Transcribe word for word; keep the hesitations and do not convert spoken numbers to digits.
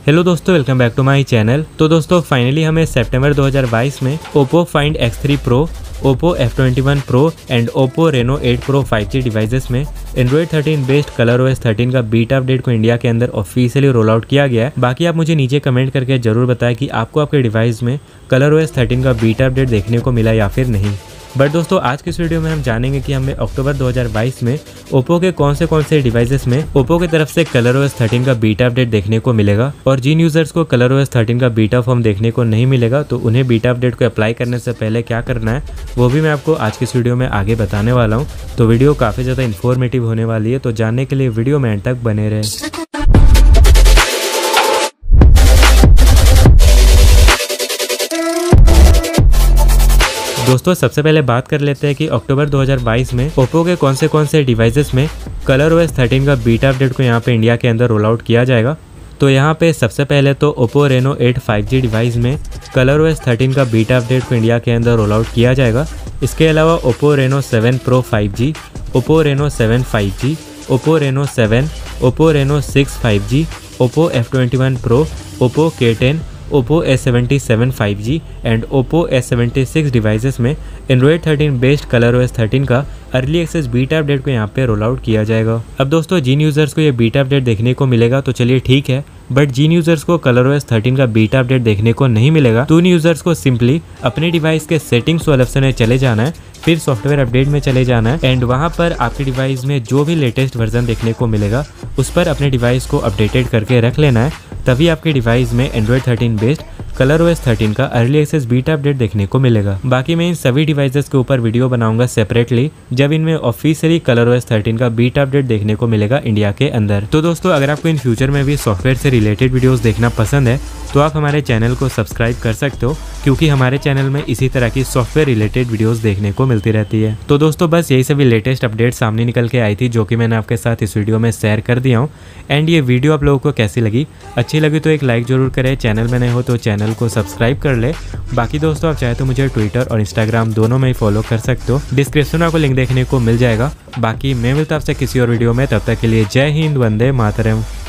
Hello दोस्तों, welcome back to my channel. तो दोस्तों फाइनली हमें सितंबर दो हज़ार बाईस में Oppo Find X three Pro, Oppo F twenty one Pro and Oppo Reno eight Pro five G devices में Android thirteen based Color OS thirteen का बीटा अपडेट को इंडिया के अंदर ऑफिशियली रोल आउट किया गया है। बाकी आप मुझे नीचे कमेंट करके जरूर बताएं कि आपको आपके डिवाइस में कलर ओएस थर्टीन का बीटा अपडेट देखने को मिला या फिर नहीं। बट दोस्तों आज के इस वीडियो में हम जानेंगे कि हमें अक्टूबर दो हज़ार बाईस में ओप्पो के कौन से कौन से डिवाइसेस में ओप्पो की तरफ से कलर ओएस थर्टीन का बीटा अपडेट देखने को मिलेगा, और जिन यूजर्स को कलर ओएस थर्टीन का बीटा फॉर्म देखने को नहीं मिलेगा तो उन्हें बीटा अपडेट को अप्लाई करने से पहले क्या करना है वो भी मैं आपको आज की इस वीडियो में आगे बताने वाला हूँ। तो वीडियो काफ़ी ज़्यादा इन्फॉर्मेटिव होने वाली है, तो जानने के लिए वीडियो में एंड तक बने रहे। दोस्तों सबसे पहले बात कर लेते हैं कि अक्टूबर दो हज़ार बाईस में ओप्पो के कौन से कौन से डिवाइसेस में कलर ओएस थर्टीन का बीटा अपडेट को यहाँ पे इंडिया के अंदर रोल आउट किया जाएगा। तो यहाँ पे सबसे पहले तो Oppo Reno eight five G device में कलर ओएस थर्टीन का बीटा अपडेट को इंडिया के अंदर रोल आउट किया जाएगा। इसके अलावा Oppo Reno seven Pro five G, Oppo Reno seven five G, Oppo Reno seven, Oppo Reno six five G, Oppo F twenty one Pro, Oppo K ten, Oppo A seventy seven five G and Oppo A seventy six devices में Android thirteen based Color OS thirteen का early access beta update को यहाँ पे role out किया जाएगा। अब दोस्तों जिन users को ये बीटा अपडेट देखने को मिलेगा तो चलिए ठीक है, बट जिन यूजर्स को कलर ओएस थर्टीन का बीटा अपडेट देखने को नहीं मिलेगा तो उन यूजर्स को सिंपली अपने डिवाइस के सेटिंग्स वाले ऑप्शन में चले जाना है, फिर सॉफ्टवेयर अपडेट में चले जाना है एंड वहाँ पर आपके डिवाइस में जो भी लेटेस्ट वर्जन देखने को मिलेगा उस पर अपने डिवाइस को अपडेटेड करके रख लेना है, तभी आपके डिवाइस में Android thirteen based Color OS thirteen का अर्ली एक्सेस बीटा अपडेट देखने को मिलेगा। बाकी मैं इन सभी डिवाइसेस के ऊपर वीडियो बनाऊंगा सेपरेटली जब इनमें ऑफिशियली कलर ओएस थर्टीन का बीटा अपडेट देखने को मिलेगा इंडिया के अंदर। तो दोस्तों अगर आपको इन फ्यूचर में भी सॉफ्टवेयर से रिलेटेड वीडियोस देखना पसंद है तो आप हमारे चैनल को सब्सक्राइब कर सकते हो, क्योंकि हमारे चैनल में इसी तरह की सॉफ्टवेयर रिलेटेड वीडियोस देखने को मिलती रहती है। तो दोस्तों बस यही सभी लेटेस्ट अपडेट सामने निकल के आई थी जो कि मैंने आपके साथ इस वीडियो में शेयर कर दिया हूँ। एंड ये वीडियो आप लोगों को कैसी लगी, अच्छी लगी तो एक लाइक जरूर करें, चैनल में नए हो तो चैनल को सब्सक्राइब कर ले। बाकी दोस्तों आप चाहे तो मुझे ट्विटर और इंस्टाग्राम दोनों में ही फॉलो कर सकते हो, डिस्क्रिप्शन में आपको लिंक देखने को मिल जाएगा। बाकी मैं मिलता आपसे किसी और वीडियो में, तब तक के लिए जय हिंद, वंदे मातरम।